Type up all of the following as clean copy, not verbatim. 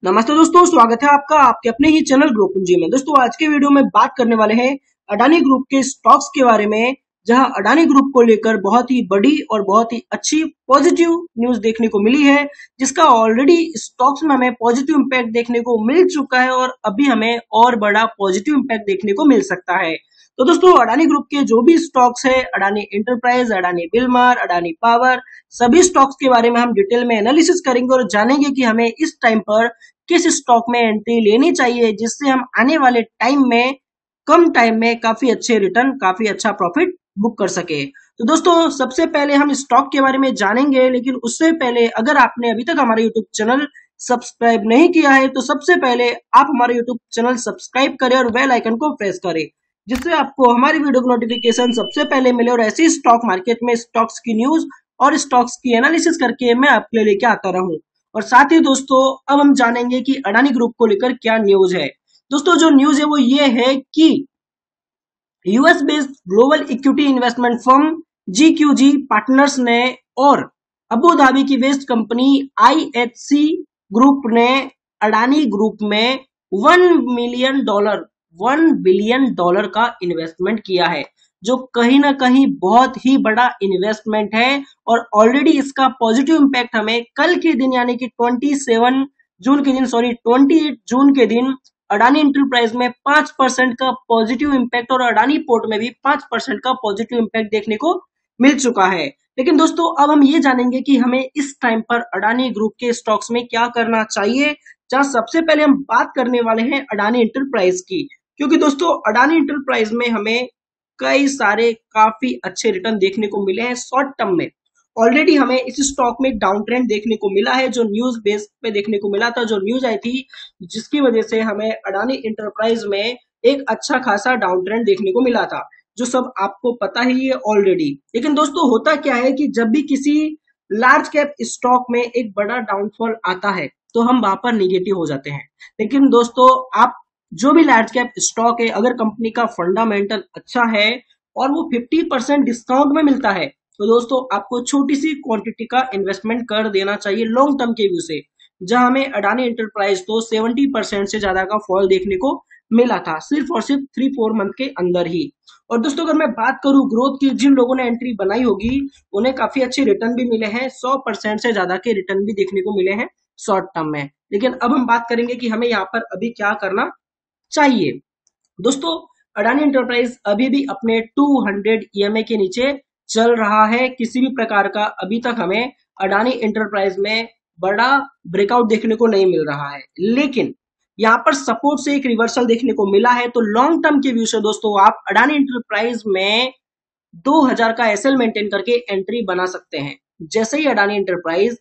नमस्ते दोस्तों, स्वागत है आपका आपके अपने ही चैनल ग्रो पूंजी में। दोस्तों आज के वीडियो में बात करने वाले हैं अडानी ग्रुप के स्टॉक्स के बारे में, जहां अडानी ग्रुप को लेकर बहुत ही बड़ी और बहुत ही अच्छी पॉजिटिव न्यूज देखने को मिली है, जिसका ऑलरेडी स्टॉक्स में हमें पॉजिटिव इंपैक्ट देखने को मिल चुका है और अभी हमें और बड़ा पॉजिटिव इंपैक्ट देखने को मिल सकता है। तो दोस्तों अडानी ग्रुप के जो भी स्टॉक्स है, Adani Enterprise, Adani Wilmar, Adani Power, सभी स्टॉक्स के बारे में हम डिटेल में एनालिसिस करेंगे और जानेंगे कि हमें इस टाइम पर किस स्टॉक में एंट्री लेनी चाहिए, जिससे हम आने वाले टाइम में कम टाइम में काफी अच्छे रिटर्न, काफी अच्छा प्रॉफिट बुक कर सके। तो दोस्तों सबसे पहले हम स्टॉक के बारे में जानेंगे, लेकिन उससे पहले अगर आपने अभी तक हमारा यूट्यूब चैनल सब्सक्राइब नहीं किया है तो सबसे पहले आप हमारा यूट्यूब चैनल सब्सक्राइब करें और बेल आइकन को प्रेस करें, जिससे आपको हमारी वीडियो की नोटिफिकेशन सबसे पहले मिले और ऐसी स्टॉक मार्केट में स्टॉक्स की न्यूज और स्टॉक्स की एनालिसिस करके मैं आपके लिए लेके आता रहूं। और साथ ही दोस्तों अब हम जानेंगे कि अडानी ग्रुप को लेकर क्या न्यूज है। दोस्तों जो न्यूज है वो ये है कि US based global equity investment firm GQG Partners ने और अबू धाबी की बेस्ड कंपनी आईएचसी ग्रुप ने अडानी ग्रुप में $1 बिलियन का इन्वेस्टमेंट किया है, जो कहीं ना कहीं बहुत ही बड़ा इन्वेस्टमेंट है। और ऑलरेडी इसका पॉजिटिव इंपैक्ट हमें कल के दिन यानी कि 28 जून के दिन अडानी इंटरप्राइज में 5% का पॉजिटिव इंपैक्ट और अडानी पोर्ट में भी 5% का पॉजिटिव इंपैक्ट देखने को मिल चुका है। लेकिन दोस्तों अब हम ये जानेंगे कि हमें इस टाइम पर अडानी ग्रुप के स्टॉक्स में क्या करना चाहिए, जहां सबसे पहले हम बात करने वाले हैं अडानी इंटरप्राइज की, क्योंकि दोस्तों अडानी इंटरप्राइज में हमें कई सारे काफी अच्छे रिटर्न देखने को मिले हैं शॉर्ट टर्म में। ऑलरेडी हमें इस स्टॉक में एक डाउन ट्रेंड देखने को मिला है, जो न्यूज बेस पे देखने को मिला था, जो न्यूज आई थी, जिसकी वजह से हमें अडानी इंटरप्राइज में एक अच्छा खासा डाउन ट्रेंड देखने को मिला था, जो सब आपको पता ही है ऑलरेडी। लेकिन दोस्तों होता क्या है कि जब भी किसी लार्ज कैप स्टॉक में एक बड़ा डाउनफॉल आता है तो हम वहां पर निगेटिव हो जाते हैं। लेकिन दोस्तों आप जो भी लार्ज कैप स्टॉक है, अगर कंपनी का फंडामेंटल अच्छा है और वो 50% डिस्काउंट में मिलता है, तो दोस्तों आपको छोटी सी क्वांटिटी का इन्वेस्टमेंट कर देना चाहिए लॉन्ग टर्म के व्यू से। जहां हमें अडानी एंटरप्राइज तो 70% से ज्यादा का फॉल देखने को मिला था सिर्फ और सिर्फ 3-4 मंथ के अंदर ही। और दोस्तों अगर मैं बात करूं ग्रोथ की, जिन लोगों ने एंट्री बनाई होगी उन्हें काफी अच्छे रिटर्न भी मिले हैं, 100% से ज्यादा के रिटर्न भी देखने को मिले हैं शॉर्ट टर्म में। लेकिन अब हम बात करेंगे कि हमें यहाँ पर अभी क्या करना चाहिए। दोस्तों अडानी एंटरप्राइज अभी भी अपने 200 ईएमए के नीचे चल रहा है। किसी भी प्रकार का अभी तक हमें अडानी एंटरप्राइज में बड़ा ब्रेकआउट देखने को नहीं मिल रहा है, लेकिन यहाँ पर सपोर्ट से एक रिवर्सल देखने को मिला है। तो लॉन्ग टर्म के व्यू से दोस्तों आप अडानी एंटरप्राइज में 2000 का एसएल मेंटेन करके एंट्री बना सकते हैं। जैसे ही अडानी एंटरप्राइज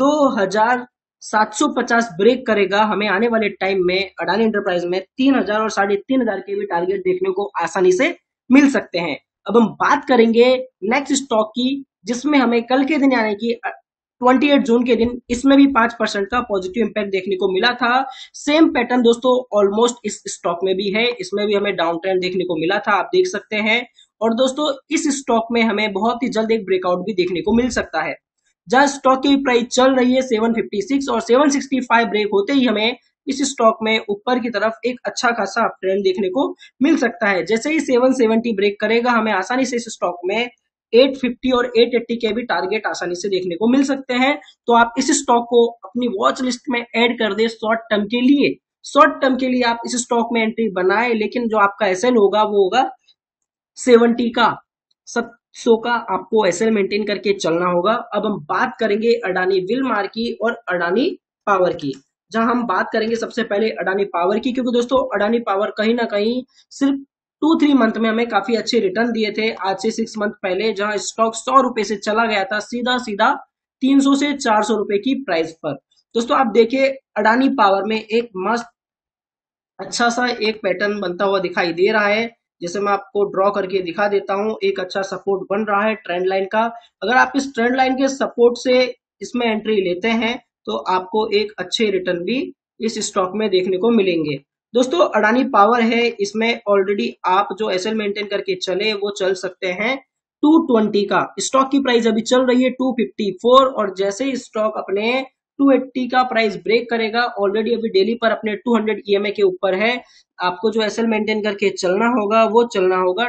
2750 ब्रेक करेगा, हमें आने वाले टाइम में अडानी एंटरप्राइज में 3000 और 3500 के भी टारगेट देखने को आसानी से मिल सकते हैं। अब हम बात करेंगे नेक्स्ट स्टॉक की, जिसमें हमें कल के दिन यानी कि 28 जून के दिन इसमें भी 5% का पॉजिटिव इंपैक्ट देखने को मिला था। सेम पैटर्न दोस्तों ऑलमोस्ट इस स्टॉक में भी है, इसमें भी हमें डाउन ट्रेंड देखने को मिला था, आप देख सकते हैं। और दोस्तों इस स्टॉक में हमें बहुत ही जल्द एक ब्रेकआउट भी देखने को मिल सकता है। जहां स्टॉक की प्राइस चल रही है 756 और 765 ब्रेक होते ही हमें इस स्टॉक में ऊपर की तरफ एक अच्छा खासा अप ट्रेंड देखने को मिल सकता है। जैसे ही 770 ब्रेक करेगा, हमें आसानी से इस स्टॉक में 850 और 880 के भी टारगेट आसानी से देखने को मिल सकते हैं। तो आप इस स्टॉक को अपनी वॉच लिस्ट में ऐड कर दे शॉर्ट टर्म के लिए। शॉर्ट टर्म के लिए आप इस स्टॉक में एंट्री बनाए, लेकिन जो आपका एसएल होगा वो होगा 70 का, 700 का आपको एसएल मेंटेन करके चलना होगा। अब हम बात करेंगे अडानी विलमार की और अडानी पावर की, जहां हम बात करेंगे सबसे पहले अडानी पावर की, क्योंकि दोस्तों अडानी पावर कहीं ना कहीं सिर्फ 2-3 मंथ में हमें काफी अच्छे रिटर्न दिए थे आज से 6 मंथ पहले, जहां स्टॉक 100 रुपए से चला गया था सीधा सीधा 300 से 400 रुपए की प्राइस पर। दोस्तों आप देखिए अडानी पावर में एक मस्त अच्छा सा एक पैटर्न बनता हुआ दिखाई दे रहा है, जिसे मैं आपको ड्रॉ करके दिखा देता हूं। एक अच्छा सपोर्ट बन रहा है ट्रेंड लाइन का। अगर आप इस ट्रेंड लाइन के सपोर्ट से इसमें एंट्री लेते हैं तो आपको एक अच्छे रिटर्न भी इस स्टॉक में देखने को मिलेंगे। दोस्तों अडानी पावर है, इसमें ऑलरेडी आप जो एसएल मेंटेन करके चले वो चल सकते हैं 220 का। स्टॉक की प्राइस अभी चल रही है 254 और जैसे ही स्टॉक अपने 280 का प्राइस ब्रेक करेगा। ऑलरेडी अभी डेली पर अपने 200 EMA के ऊपर है। आपको जो एसएल मेंटेन करके चलना होगा वो चलना होगा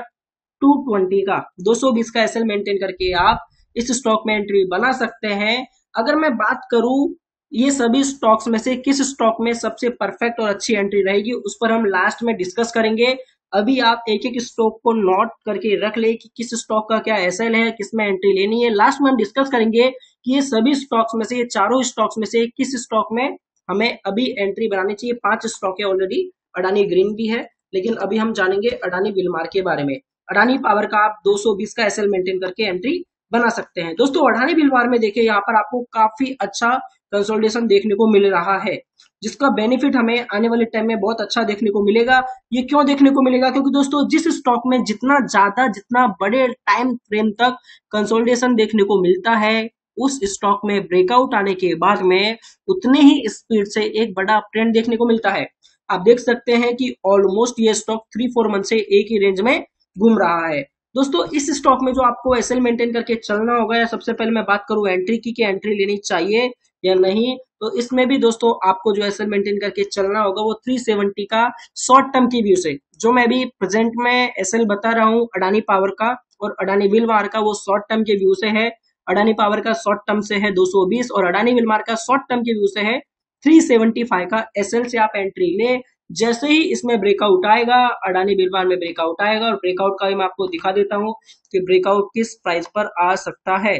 220 का, 220 का एसएल मेंटेन करके आप इस स्टॉक में एंट्री बना सकते हैं। अगर मैं बात करूं ये सभी स्टॉक्स में से किस स्टॉक में सबसे परफेक्ट और अच्छी एंट्री रहेगी, उस पर हम लास्ट में डिस्कस करेंगे। अभी आप एक एक स्टॉक को नोट करके रख ले कि किस स्टॉक का क्या एसएल है, किसमें एंट्री लेनी है। लास्ट में हम डिस्कस करेंगे कि ये सभी स्टॉक्स में से, ये चारों स्टॉक्स में से किस स्टॉक में हमें अभी एंट्री बनानी चाहिए। 5 स्टॉक है ऑलरेडी, अडानी ग्रीन भी है, लेकिन अभी हम जानेंगे अडानी विलमार के बारे में। अडानी पावर का आप 220 का एसएल मेंटेन करके एंट्री बना सकते हैं। दोस्तों अडानी विलमार में देखिए यहाँ पर आपको काफी अच्छा कंसोलिडेशन देखने को मिल रहा है, जिसका बेनिफिट हमें आने वाले टाइम में बहुत अच्छा देखने को मिलेगा। ये क्यों देखने को मिलेगा, क्योंकि दोस्तों जिस स्टॉक में जितना ज्यादा, जितना बड़े टाइम फ्रेम तक कंसोलिडेशन देखने को मिलता है, उस स्टॉक में ब्रेकआउट आने के बाद में उतने ही स्पीड से एक बड़ा ट्रेंड देखने को मिलता है। आप देख सकते हैं कि ऑलमोस्ट ये स्टॉक 3-4 मंथ से एक ही रेंज में घूम रहा है। दोस्तों इस स्टॉक में जो आपको एसएल मेंटेन करके चलना होगा, या सबसे पहले मैं बात करूं एंट्री की कि एंट्री लेनी चाहिए या नहीं, तो इसमें भी दोस्तों आपको जो एसएल मेंटेन करके चलना होगा वो 370 का शॉर्ट टर्म की व्यू से। जो मैं भी प्रेजेंट में एसएल बता रहा हूं अडानी पावर का और अडानी विलमार का, वो शॉर्ट टर्म के व्यू से है। अडानी पावर का शॉर्ट टर्म से है 220 और अडानी विलमार का शॉर्ट टर्म के व्यू से है 375 का एसएल से आप एंट्री ले। जैसे ही इसमें ब्रेकआउट आएगा, अडानी विलमार में ब्रेकआउट आएगा, और ब्रेकआउट का भी मैं आपको दिखा देता हूं कि ब्रेकआउट किस प्राइस पर आ सकता है।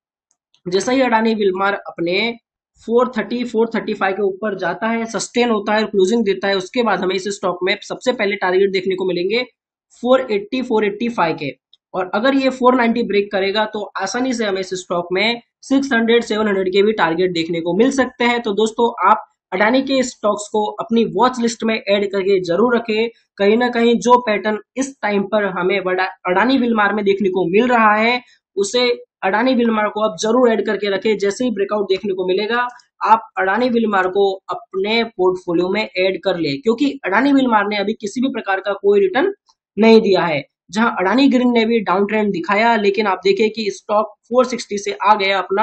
जैसे ही अडानी विलमार अपने 430 435 के ऊपर जाता है, सस्टेन होता है और क्लोजिंग देता है, उसके बाद हमें इस स्टॉक में सबसे पहले टारगेट देखने को मिलेंगे 480 485 के। और अगर ये 490 ब्रेक करेगा तो आसानी से हमें इस स्टॉक में 600 700 के भी टारगेट देखने को मिल सकते हैं। तो दोस्तों आप अडानी के स्टॉक्स को अपनी वॉच लिस्ट में ऐड करके जरूर रखें। कहीं ना कहीं जो पैटर्न इस टाइम पर हमें अडानी विलमार में देखने को मिल रहा है, उसे अडानी विलमार को आप जरूर ऐड करके रखें। जैसे ही ब्रेकआउट देखने को मिलेगा, आप अडानी विलमार को अपने पोर्टफोलियो में ऐड कर ले, क्योंकि अडानी विलमार ने अभी किसी भी प्रकार का कोई रिटर्न नहीं दिया है। जहां अडानी ग्रीन ने भी डाउन ट्रेंड दिखाया, लेकिन आप देखिए कि स्टॉक 460 से आ गया अपना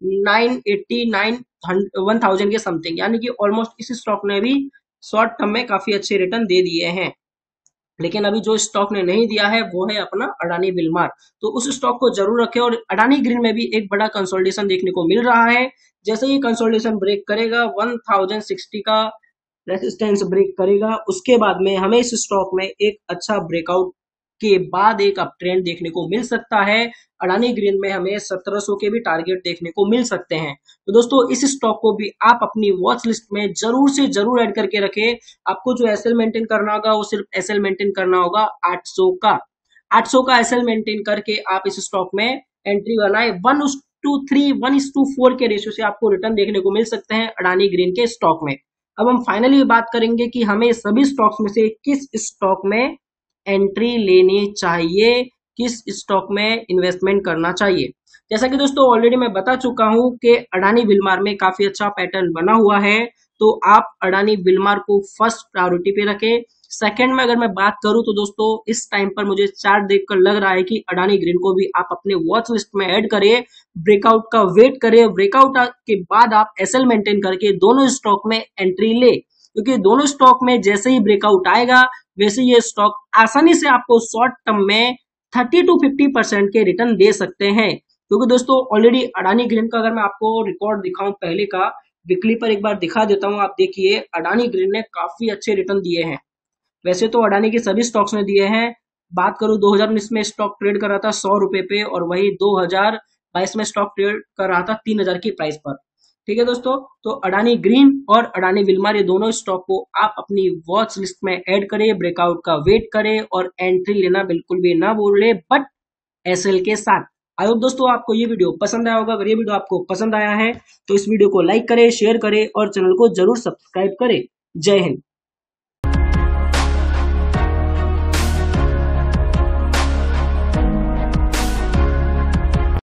989 1000 के समथिंग, यानी कि ऑलमोस्ट इस स्टॉक ने भी शॉर्ट टर्म में काफी अच्छे रिटर्न दे दिए हैं। लेकिन अभी जो स्टॉक ने नहीं दिया है वो है अपना अडानी विलमार, तो उस स्टॉक को जरूर रखें। और अडानी ग्रीन में भी एक बड़ा कंसोलिडेशन देखने को मिल रहा है। जैसे ही कंसोलिडेशन ब्रेक करेगा, 1060 का रेजिस्टेंस ब्रेक करेगा, उसके बाद में हमें इस स्टॉक में एक अच्छा ब्रेकआउट के बाद एक अप ट्रेंड देखने को मिल सकता है। अडानी ग्रीन में हमें 1700 के भी टारगेट देखने को मिल सकते हैं। तो दोस्तों इस स्टॉक को भी आप अपनी वॉच लिस्ट में जरूर से जरूर ऐड करके रखें। आपको जो एसएल मेंटेन करना होगा वो सिर्फ एसएल मेंटेन करना होगा 800 का। 800 का एसएल मेंटेन करके आप इस स्टॉक में एंट्री बनाए। 1:3 1:4 के रेशियो से आपको रिटर्न देखने को मिल सकते हैं अडानी ग्रीन के स्टॉक में। अब हम फाइनली बात करेंगे कि हमें सभी स्टॉक्स में से किस स्टॉक में एंट्री लेनी चाहिए, किस स्टॉक में इन्वेस्टमेंट करना चाहिए। जैसा कि दोस्तों ऑलरेडी मैं बता चुका हूं कि अडानी विलमार में काफी अच्छा पैटर्न बना हुआ है, तो आप अडानी विलमार को फर्स्ट प्रायोरिटी पे रखें। सेकंड में अगर मैं बात करूं तो दोस्तों इस टाइम पर मुझे चार्ट देखकर लग रहा है कि अडानी ग्रीन को भी आप अपने वॉच लिस्ट में ऐड करें, ब्रेकआउट का वेट करें। ब्रेकआउट के बाद आप एसएल मेंटेन करके दोनों स्टॉक में एंट्री ले, क्योंकि दोनों स्टॉक में जैसे ही ब्रेकआउट आएगा वैसे ये स्टॉक आसानी से आपको शॉर्ट टर्म में 30 to 50% के रिटर्न दे सकते हैं। क्योंकि दोस्तों ऑलरेडी अडानी ग्रीन का अगर मैं आपको रिकॉर्ड दिखाऊं पहले का, वीकली पर एक बार दिखा देता हूं, आप देखिए अडानी ग्रीन ने काफी अच्छे रिटर्न दिए हैं। वैसे तो अडानी के सभी स्टॉक्स ने दिए हैं। बात करूं 2019 में स्टॉक ट्रेड कर रहा था 100 रुपए पे, और वही 2022 में स्टॉक ट्रेड कर रहा था 3000 की प्राइस पर। ठीक है दोस्तों, तो अडानी ग्रीन और अडानी विलमार ये दोनों स्टॉक को आप अपनी वॉच लिस्ट में ऐड करें, ब्रेकआउट का वेट करें और एंट्री लेना बिल्कुल भी ना भूलें, बट एसएल के साथ। आई होप दोस्तों आपको ये वीडियो पसंद आया होगा। अगर ये वीडियो आपको पसंद आया है तो इस वीडियो को लाइक करें, शेयर करें और चैनल को जरूर सब्सक्राइब करें। जय हिंद।